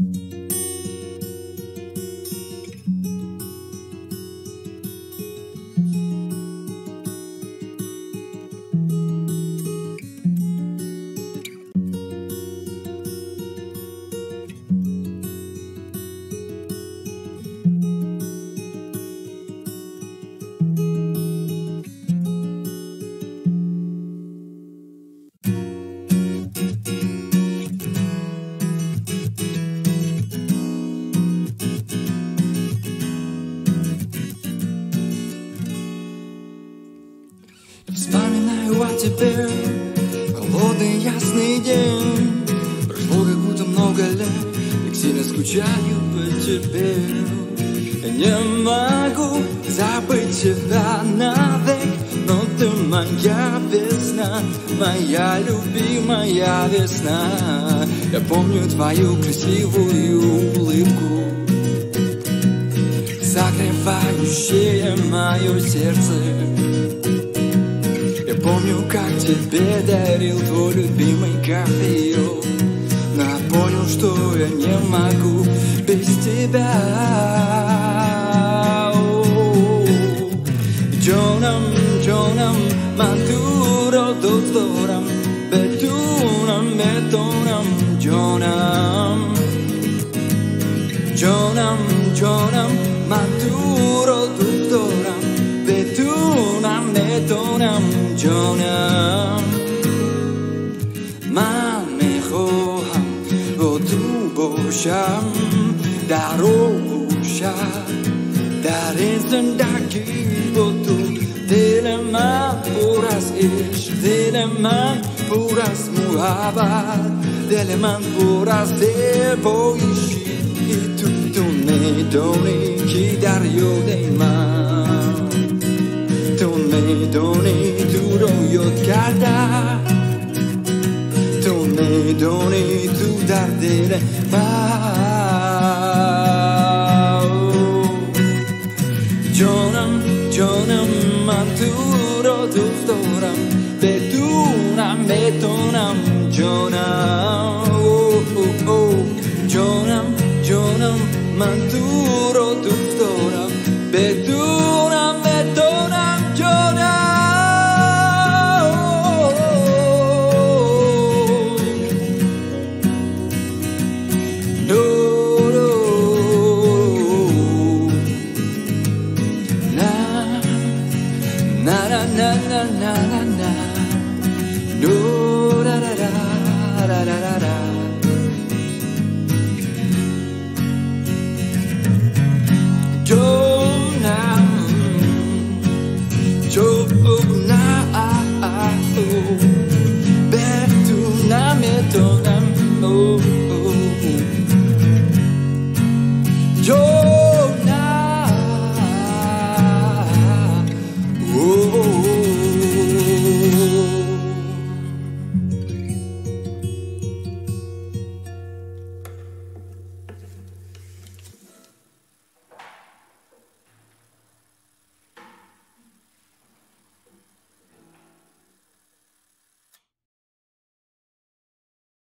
Вспоминаю о тебе, холодный ясный день. Прошло как будто много лет, так сильно скучаю по тебе. Я не могу забыть тебя навек, но ты моя весна, моя любимая весна. Я помню твою красивую улыбку, согревающее мое сердце. Помню, как тебе дарил твой любимый кофеек, но я понял, что я не могу без тебя. Jonam, Jonam, Maduro, Doctoram, Betunam, Betonam, Jonam. Jonam, Jonam, Maduro, Doctoram, Betunam, Betonam, Jonam. من میخواهم با تو باشم در آغوشت، در این زندگی با تو. دل من پر از عشق، دل من پر از محبت، دل من پر از دلپایشی. تو میدونی که در یاد من، تو میدونی تو رو یاد کردم، تو میدونی تو در دل من. جانم جانم من تو رو دوست دارم، بدونم بتونم جانم. جانم جانم من تو رو دوست دارم، بدونم